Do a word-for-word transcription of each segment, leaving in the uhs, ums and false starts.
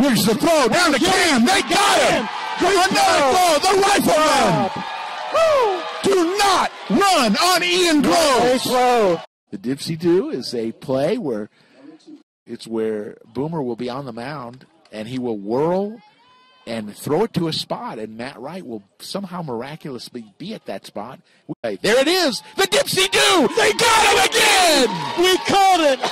Here's the throw down to Cam. They got him. Another throw. The rifleman. Do not run on Ian Groves. The dipsy-do is a play where it's where Boomer will be on the mound and he will whirl and throw it to a spot, and Matt Wright will somehow miraculously be at that spot. There it is, the dipsy-do! They got him again! We called it!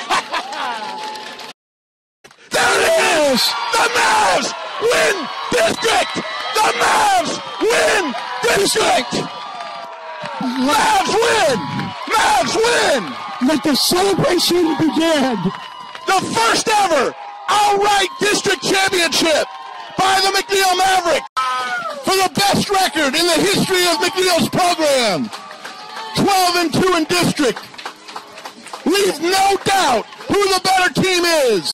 There it is! The Mavs win district! The Mavs win district! Mavs win! Mavs win! Let the celebration begin! The first ever outright district championship by the McNeil Maverick for the best record in the history of McNeil's program. twelve and two in district. Leave no doubt who the better team is.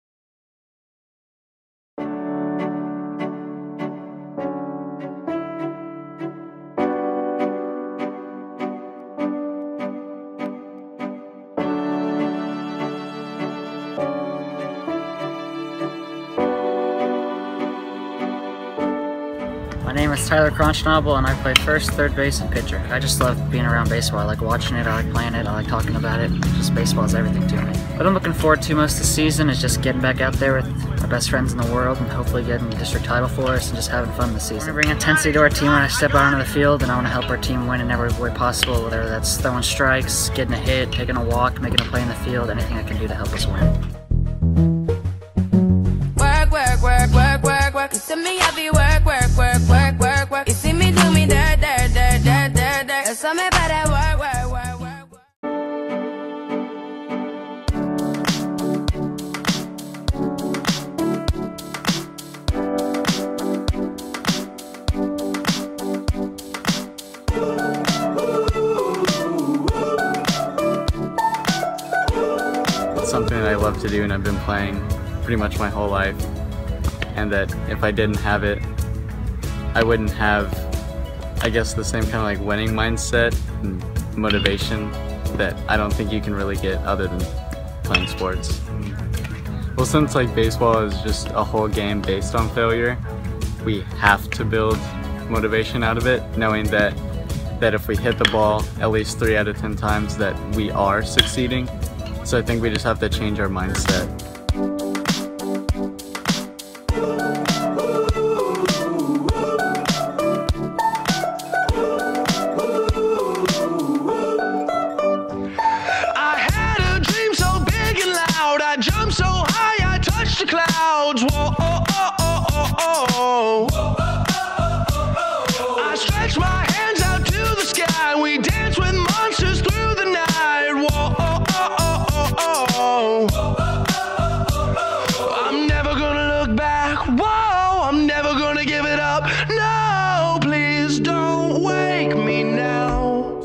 My name is Tyler Cronschnabel, and I play first, third base, and pitcher. I just love being around baseball. I like watching it, I like playing it, I like talking about it. Just baseball is everything to me. What I'm looking forward to most this season is just getting back out there with my best friends in the world and hopefully getting the district title for us and just having fun this season. I want to bring intensity to our team when I step out onto the field, and I want to help our team win in every way possible, whether that's throwing strikes, getting a hit, taking a walk, making a play in the field, anything I can do to help us win. Work, work, work, work, work, work. You see me happy, work, work, work, work, work, work. You see me do me dirt, dirt, dirt, dirt, dirt, dirt. There's something about that work, work, work, work, work. It's something that I love to do, and I've been playing pretty much my whole life, and that if I didn't have it, I wouldn't have, I guess, the same kind of like winning mindset and motivation that I don't think you can really get other than playing sports. Well, since like baseball is just a whole game based on failure, we have to build motivation out of it, knowing that that if we hit the ball at least three out of ten times that we are succeeding. So I think we just have to change our mindset. Jump so high, I touch the clouds. Whoa, oh, oh, oh, oh, oh. I stretch my hands out to the sky. We dance with monsters through the night. Whoa, oh, oh, oh, oh, oh. I'm never gonna look back. Whoa, I'm never gonna give it up. No, please don't wake me now.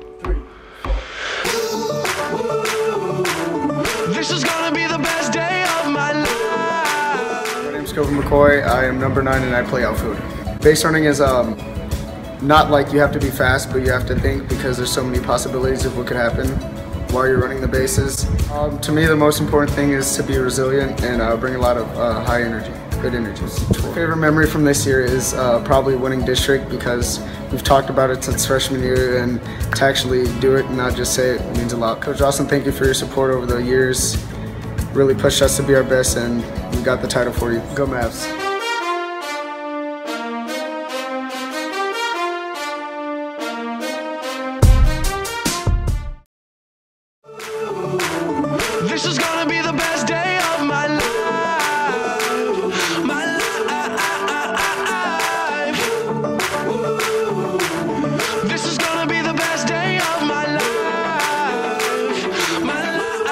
This is gonna be the best day of my life. My name's Kobe McCoy. I am number nine and I play outfield. Base running is um, not like you have to be fast, but you have to think, because there's so many possibilities of what could happen while you're running the bases. Um, to me, the most important thing is to be resilient and uh, bring a lot of uh, high energy, good energies. My favorite memory from this year is uh, probably winning district, because we've talked about it since freshman year, and to actually do it and not just say it means a lot. Coach Austin, thank you for your support over the years. Really pushed us to be our best, and we got the title for you. Go Mavs. This is gonna be the best day of my life. My life. This is gonna be the best day of my life. My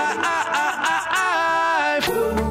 life.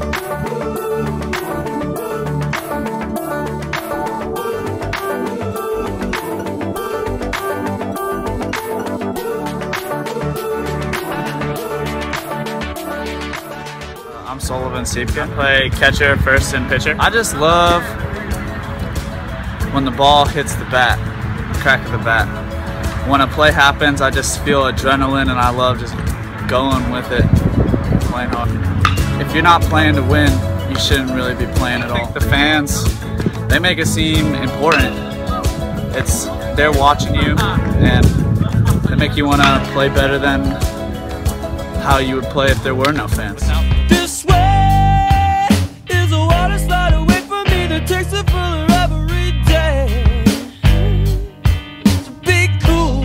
I'm Sullivan Siepke. I play catcher, first, and pitcher. I just love when the ball hits the bat, the crack of the bat. When a play happens, I just feel adrenaline, and I love just going with it, playing hard. If you're not playing to win, you shouldn't really be playing at all. The fans, they make it seem important. It's they're watching you, and they make you want to play better than how you would play if there were no fans. This way is a water slide away from me that takes it further every day. So be cool.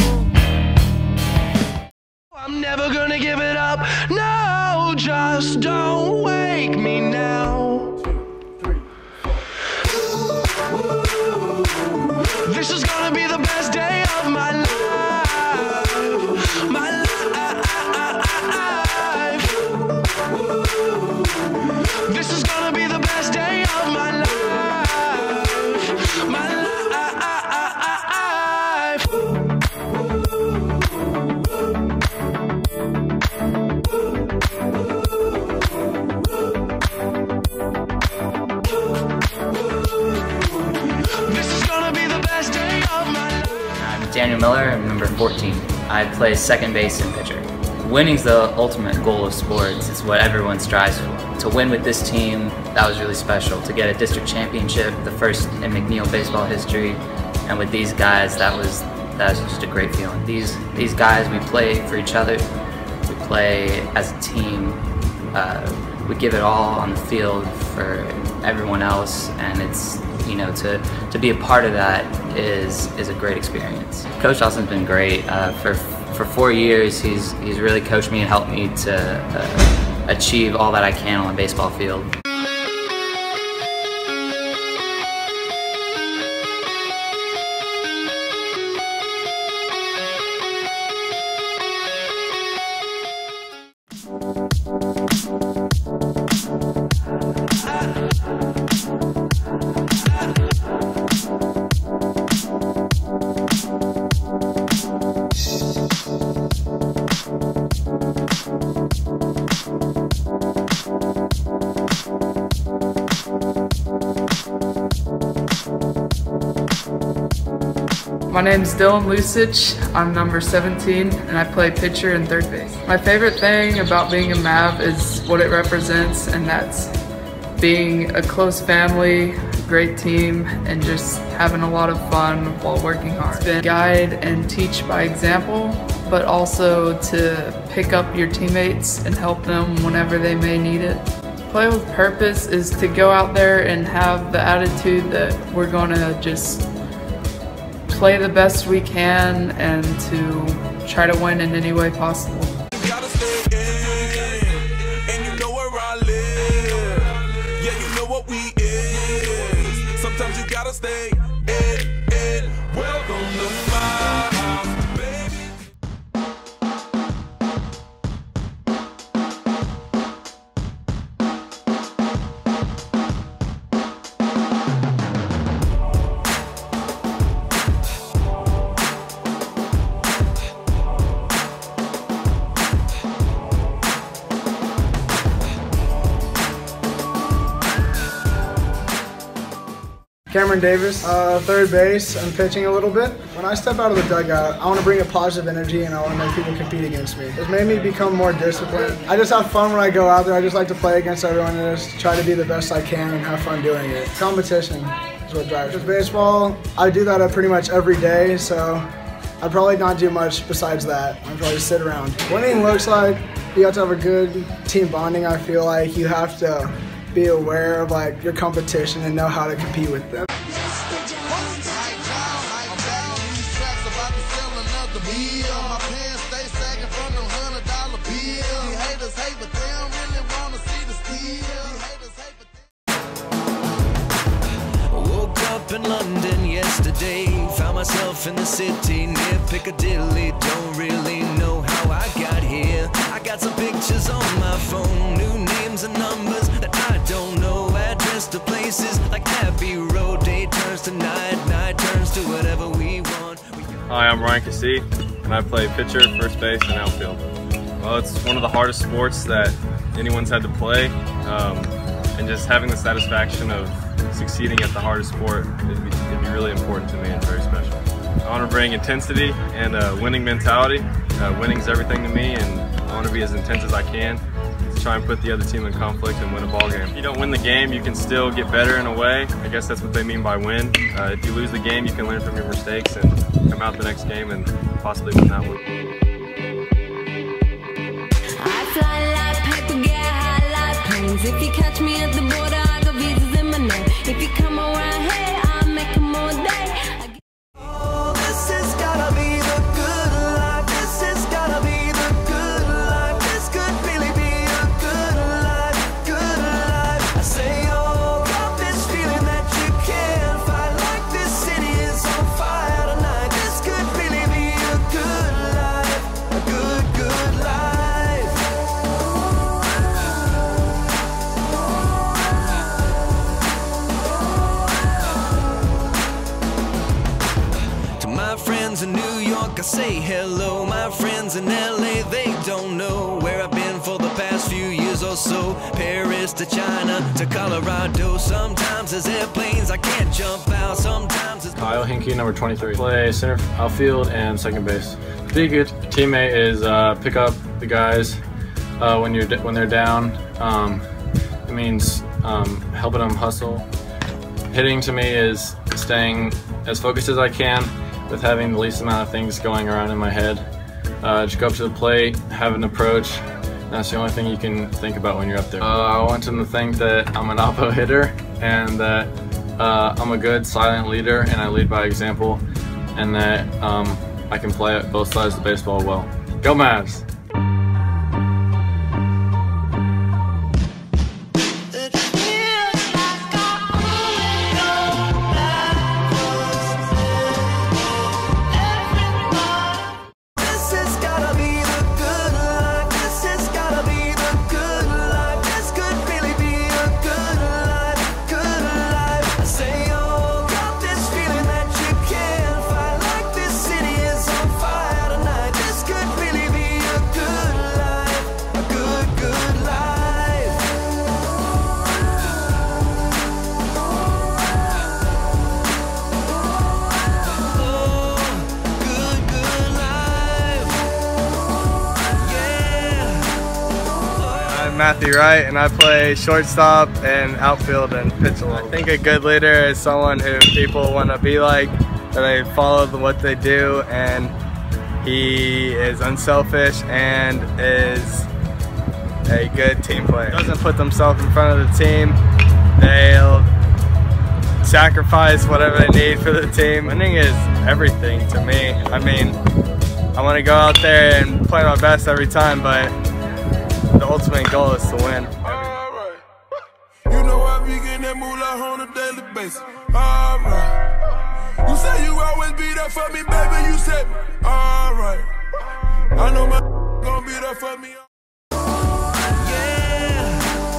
I'm never gonna give it up. No, just don't wake me now. This is gonna be the best day of my life. My life. This is gonna be the best day of my life. My life. This is gonna be the best day of my life. I'm Daniel Miller, I'm number fourteen. I play second base and pitcher. Winning's the ultimate goal of sports. It's what everyone strives for. To win with this team, that was really special. To get a district championship, the first in McNeil baseball history, and with these guys, that was that was just a great feeling. These these guys, we play for each other. We play as a team. Uh, we give it all on the field for everyone else, and it's you know to to be a part of that is is a great experience. Coach Dawson's been great uh, for. For four years, he's he's really coached me and helped me to uh, achieve all that I can on the baseball field. My name is Dylan Lusich. I'm number seventeen and I play pitcher and third base. My favorite thing about being a Mav is what it represents, and that's being a close family, great team, and just having a lot of fun while working hard. It's been guide and teach by example, but also to pick up your teammates and help them whenever they may need it. Play with purpose is to go out there and have the attitude that we're gonna just play the best we can and to try to win in any way possible. You gotta stay in, and you know where I live. Yeah, you know what we is. Sometimes you gotta stay in, in. Welcome to my house, baby. Cameron Davis, uh, third base. I'm pitching a little bit. When I step out of the dugout, I want to bring a positive energy and I want to make people compete against me. It's made me become more disciplined. I just have fun when I go out there. I just like to play against everyone and just try to be the best I can and have fun doing it. Competition is what drives me. With baseball, I do that pretty much every day, so I'd probably not do much besides that. I'd probably sit around. Winning looks like you have to have a good team bonding. I feel like you have to be aware of like your competition and know how to compete with them. Woke up in London yesterday, found myself in the city near Piccadilly. Don't really know how I got here. I got some pictures on my phone, new names and numbers that I don't know, address to places like Abbey Road. Day turns to night, night turns to whatever we want. Hi, I'm Ryan Cassee, and I play pitcher, first base, and outfield. Well, it's one of the hardest sports that anyone's had to play, um, and just having the satisfaction of succeeding at the hardest sport would be, it'd be really important to me and very special. I want to bring intensity and a winning mentality. Uh, winning's everything to me, and I want to be as intense as I can to try and put the other team in conflict and win a ball game. If you don't win the game, you can still get better in a way. I guess that's what they mean by win. Uh, if you lose the game, you can learn from your mistakes and come out the next game and possibly win that one. I fly like paper, get high like planes. If you catch me at the border, I got visas in my name. If you come around here, I'll make them all day. Oh, this has gotta be the good life. This has gotta be the good life. This could really be a good life, good life. I say, oh, got this feeling that you can't fight. Like this city is on fire tonight. This could really be a good life, a good, good life. My friends in New York, I say hello. My friends in L A, they don't know where I've been for the past few years or so. Paris to China to Colorado. Sometimes there's airplanes I can't jump out. Sometimes it's Kyle Hinkie, number twenty-three. Play center, outfield, and second base. To be a good teammate is uh, pick up the guys uh, when you're when they're down. Um, it means um, helping them hustle. Hitting to me is staying as focused as I can, with having the least amount of things going around in my head. Uh, just go up to the plate, have an approach. That's the only thing you can think about when you're up there. Uh, I want them to think that I'm an oppo hitter and that uh, I'm a good silent leader and I lead by example, and that um, I can play at both sides of the baseball well. Go Mavs! Matthew Wright, and I play shortstop and outfield and pitch a little. I think a good leader is someone who people want to be like, that they follow what they do, and he is unselfish and is a good team player. Doesn't put themselves in front of the team. They'll sacrifice whatever they need for the team. Winning is everything to me. I mean, I want to go out there and play my best every time, but the ultimate goal is to win. Alright. You know I be getting that moolah on a daily basis. Alright. You say you always be there for me, baby. You said, alright. I know my gonna be there for me. Yeah.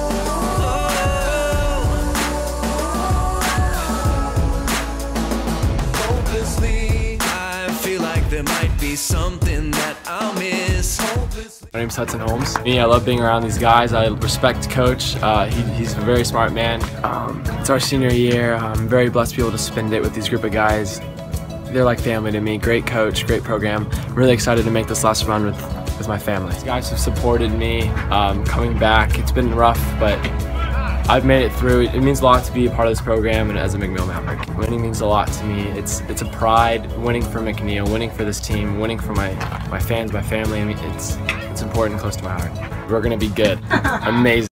Oh. Hopelessly, I feel like there might be something that I'll miss. My name's Hudson Holmes. Me, I love being around these guys. I respect Coach. Uh, he, he's a very smart man. Um, it's our senior year. I'm very blessed to be able to spend it with these group of guys. They're like family to me. Great coach, great program. I'm really excited to make this last run with, with my family. These guys have supported me um, coming back. It's been rough, but I've made it through. It means a lot to be a part of this program and as a McNeil Maverick. Winning means a lot to me. It's it's a pride. Winning for McNeil, winning for this team, winning for my my fans, my family. I mean, it's it's important and close to my heart. We're gonna be good. Amazing.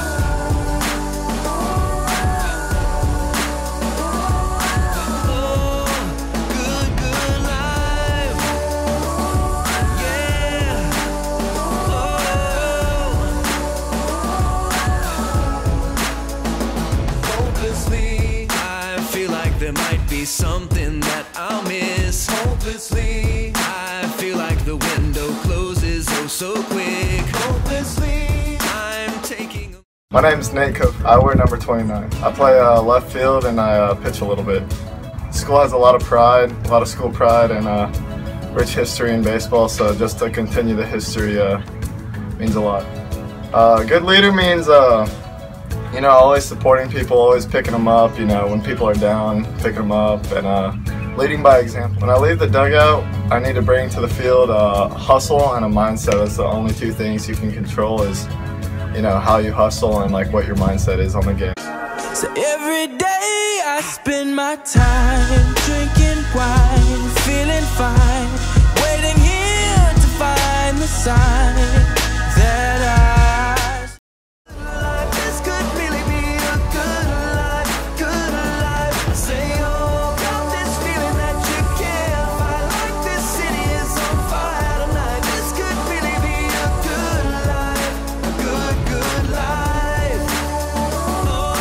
There might be something that I'll miss. Hopelessly, I feel like the window closes oh so quick. Hopelessly, I'm taking. My name's Nate Cook. I wear number twenty-nine. I play uh, left field and I uh, pitch a little bit. School has a lot of pride, a lot of school pride, and uh, rich history in baseball. So just to continue the history uh, means a lot. Uh, good leader means. Uh, You know, always supporting people, always picking them up, you know, when people are down, picking them up, and uh, leading by example. When I leave the dugout, I need to bring to the field uh, hustle and a mindset. That's the only two things you can control is you know, how you hustle and like what your mindset is on the game. So every day I spend my time drinking wine, feeling fine, waiting here to find the sign that I this could really be a good life, good life. Say oh, got this feeling that you can't fight, like this city is on fire tonight. This could really be a good life, a good, good life. Oh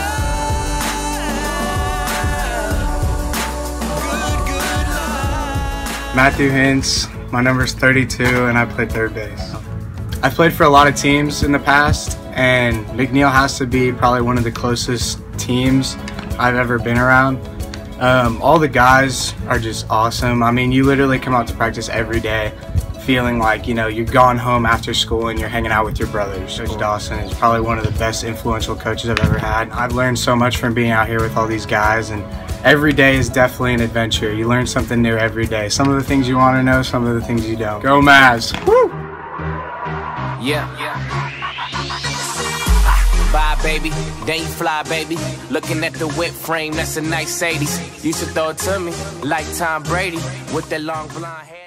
yeah, good, good life. Matthew Hintz, my number's thirty-two, and I play third base. I've played for a lot of teams in the past, and McNeil has to be probably one of the closest teams I've ever been around. Um, all the guys are just awesome. I mean, you literally come out to practice every day feeling like, you know, you're gone home after school and you're hanging out with your brothers. Coach Dawson is probably one of the best influential coaches I've ever had. I've learned so much from being out here with all these guys, and every day is definitely an adventure. You learn something new every day. Some of the things you want to know, some of the things you don't. Go Mavs! Woo! Yeah. Bye, baby. Then you fly, baby. Looking at the whip frame, that's a nice eighties. Used to throw it to me like Tom Brady with that long blonde hair.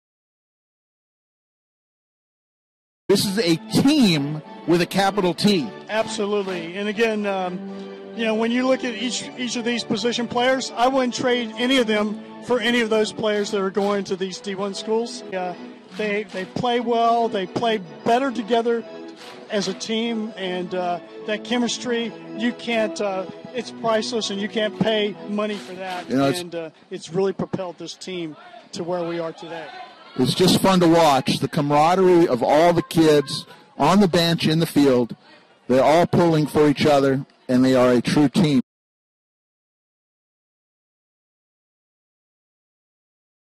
This is a team with a capital T. Absolutely. And again, um, you know, when you look at each each of these position players, I wouldn't trade any of them for any of those players that are going to these D one schools. Uh, they they play well. They play better together as a team, and uh, that chemistry, you can't. Uh, it's priceless, and you can't pay money for that. You know, it's, and uh, it's really propelled this team to where we are today. It's just fun to watch the camaraderie of all the kids on the bench, in the field. They're all pulling for each other, and they are a true team.